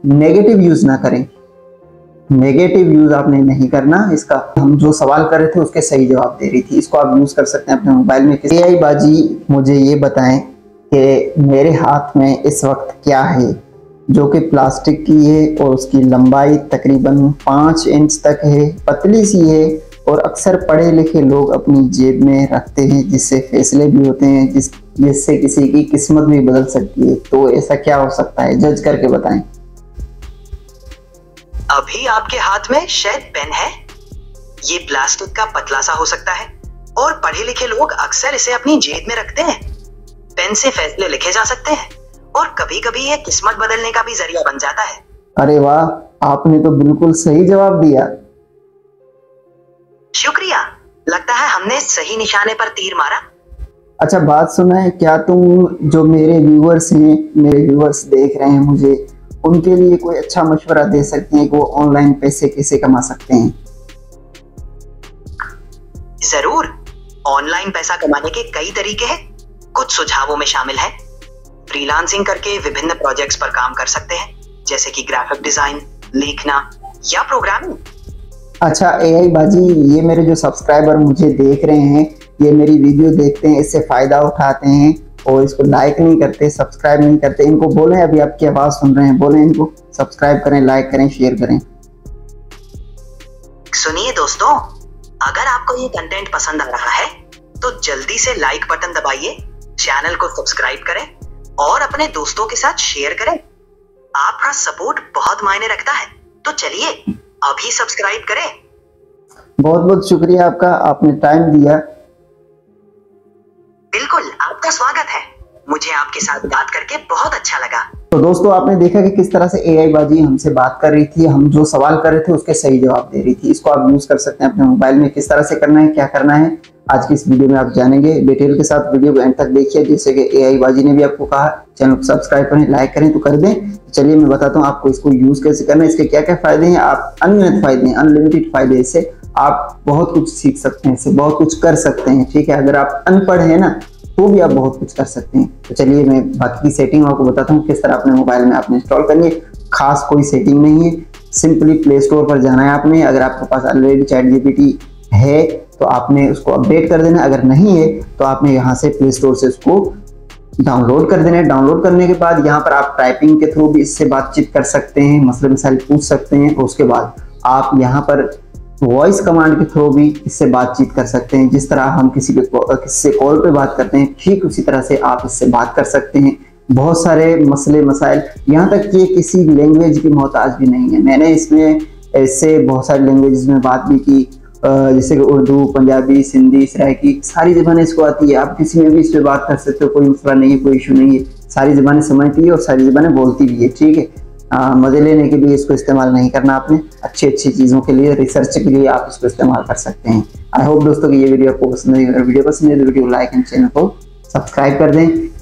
Negative use ना करें। Negative use आपने नहीं करना इसका। हम जो सवाल कर रहे थे उसके सही जवाब दे रही थी, इसको आप यूज कर सकते हैं अपने मोबाइल में। एआई बाजी मुझे ये बताएं कि मेरे हाथ में इस वक्त क्या है, जो कि प्लास्टिक की है और उसकी लंबाई तकरीबन 5 इंच तक है, पतली सी है और अक्सर पढ़े लिखे लोग अपनी जेब में रखते हैं, जिससे फैसले भी होते हैं, जिससे किसी की किस्मत भी बदल सकती है। तो ऐसा क्या हो सकता है, जज करके बताएं। अभी आपके हाथ में शायद पेन है। ये प्लास्टिक का पतला सा हो सकता है और पढ़े लिखे लोग अक्सर इसे अपनी जेब में रखते हैं। पेन से फैसले लिखे जा सकते हैं और कभी कभी ये किस्मत बदलने का भी जरिया बन जाता है। अरे वाह, आपने तो बिल्कुल सही जवाब दिया। शुक्रिया, लगता है हमने सही निशाने पर तीर मारा। अच्छा बात सुना है, क्या तुम जो मेरे व्यूअर्स हैं, मेरे व्यूअर्स देख रहे हैं मुझे, उनके लिए कोई अच्छा मशवरा दे सकते हैं कि वो ऑनलाइन पैसे कैसे कमा सकते हैं? जरूर, ऑनलाइन पैसा कमाने के कई तरीके हैं। कुछ सुझावों में शामिल है फ्रीलांसिंग करके विभिन्न प्रोजेक्ट्स पर काम कर सकते हैं, जैसे कि ग्राफिक डिजाइन, लिखना या प्रोग्रामिंग। अच्छा एआई बाजी, ये मेरे जो सब्सक्राइबर मुझे देख रहे हैं, ये मेरी वीडियो देखते हैं, इससे फायदा उठाते हैं और इसको लाइक नहीं करते, सब्सक्राइब नहीं करते, इनको बोलें, अभी आपकी आवाज सुन रहे हैं, बोलें इनको सब्सक्राइब करें, लाइक करें, शेयर करें। सुनिए दोस्तों, अगर आपको ये कंटेंट पसंद आ रहा है तो जल्दी से लाइक बटन दबाइए, चैनल को सब्सक्राइब करें और अपने दोस्तों के साथ शेयर करें। आपका सपोर्ट बहुत मायने रखता है, तो चलिए अभी सब्सक्राइब करें। बहुत बहुत शुक्रिया आपका, आपने टाइम दिया। बिल्कुल, आपका स्वागत है। मुझे आपके साथ बात करके बहुत अच्छा लगा। तो दोस्तों आपने देखा कि किस तरह से एआई बाजी हमसे बात कर रही थी, हम जो सवाल कर रहे थे उसके सही जवाब दे रही थी। इसको आप यूज कर सकते हैं अपने मोबाइल में। किस तरह से करना है, क्या करना है, आज की इस वीडियो में आप जानेंगे। डिटेल के साथ वीडियो को एंड तक देखिए। जैसे कि एआई बाजी ने भी आपको कहा चैनल को सब्सक्राइब करें, लाइक करें, तो कर दें। चलिए मैं बताता हूँ आपको इसको यूज कैसे करना है, इसके क्या क्या फायदे हैं। आप अनगिनत फायदे हैं, अनलिमिटेड फायदे, इससे आप बहुत कुछ सीख सकते हैं, इससे बहुत कुछ कर सकते हैं। ठीक है, अगर आप अनपढ़ है ना तो भी आप बहुत कुछ कर सकते हैं। तो चलिए मैं बाकी की सेटिंग आपको बताता हूँ किस तरह अपने मोबाइल में आपने इंस्टॉल करनी है। खास कोई सेटिंग नहीं है, सिंपली प्ले स्टोर पर जाना है आपने। अगर आपके पास ऑलरेडी चैट जीपीटी है तो आपने उसको अपडेट कर देना, अगर नहीं है तो आपने यहाँ से प्ले स्टोर से उसको डाउनलोड कर देना है। डाउनलोड करने के बाद यहाँ पर आप टाइपिंग के थ्रू भी इससे बातचीत कर सकते हैं, मसले मसाइल पूछ सकते हैं। और उसके बाद आप यहाँ पर वॉइस कमांड के थ्रू भी इससे बातचीत कर सकते हैं। जिस तरह हम किसी से कॉल पे बात करते हैं, ठीक उसी तरह से आप इससे बात कर सकते हैं। बहुत सारे मसले मसाइल, यहाँ तक कि किसी लैंग्वेज की मोहताज भी नहीं है। मैंने इसमें ऐसे बहुत सारी लैंग्वेज में बात भी की, जैसे कि उर्दू, पंजाबी, सिंधी, सराइकी, सारी ज़बानें इसको आती है। आप किसी में भी इस पर बात कर सकते हो, कोई मसला नहीं है, कोई इशू नहीं है। सारी ज़बानें समझती है और सारी ज़बानें बोलती भी है। ठीक है, मजे लेने के लिए इसको इस्तेमाल नहीं करना आपने, अच्छी अच्छी चीज़ों के लिए, रिसर्च के लिए आप इसको इस्तेमाल कर सकते हैं। आई होप दोस्तों कि ये वीडियो आपको पसंद आई। अगर वीडियो पसंद है तो वीडियो लाइक एंड चैनल को सब्सक्राइब कर दें।